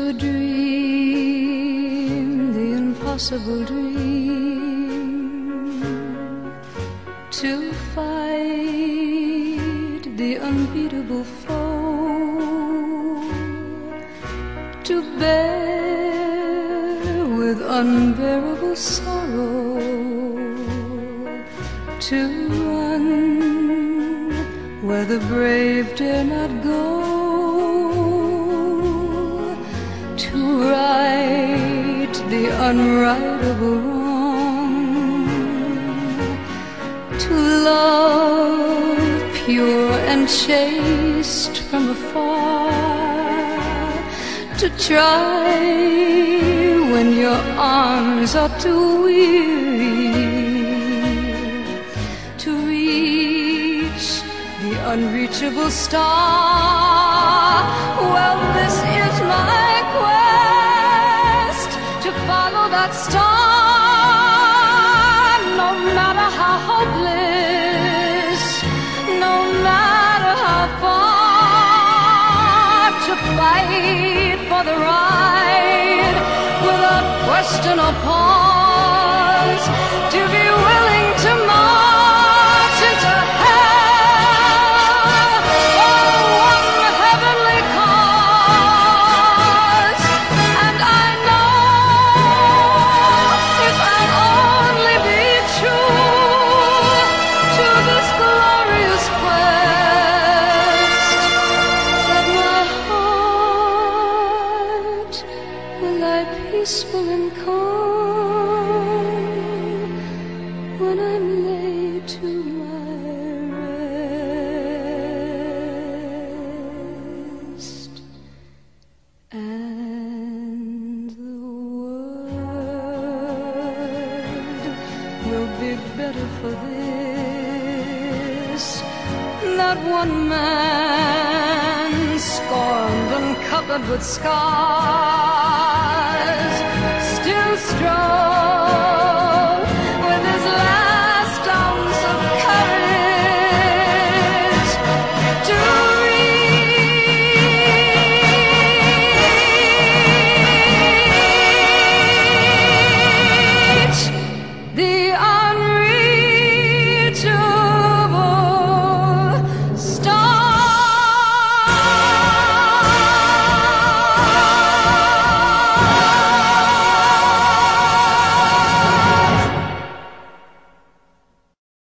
to dream the impossible dream, to fight the unbeatable foe, to bear with unbearable sorrow, to run where the brave dare not go, to right the unrightable wrong, to love pure and chaste from afar, to try when your arms are too weary, to reach the unreachable star. Well, this is my quest, to follow that star, no matter how hopeless, no matter how far, to fight for the right without question or pause, to be willing to march into hell for one heavenly cause. And I know if I'll only be true to this glorious quest, that my heart will lie peaceful and calm when I'm laid to my rest, and the world will be better for this. Not one man scorned and covered with scars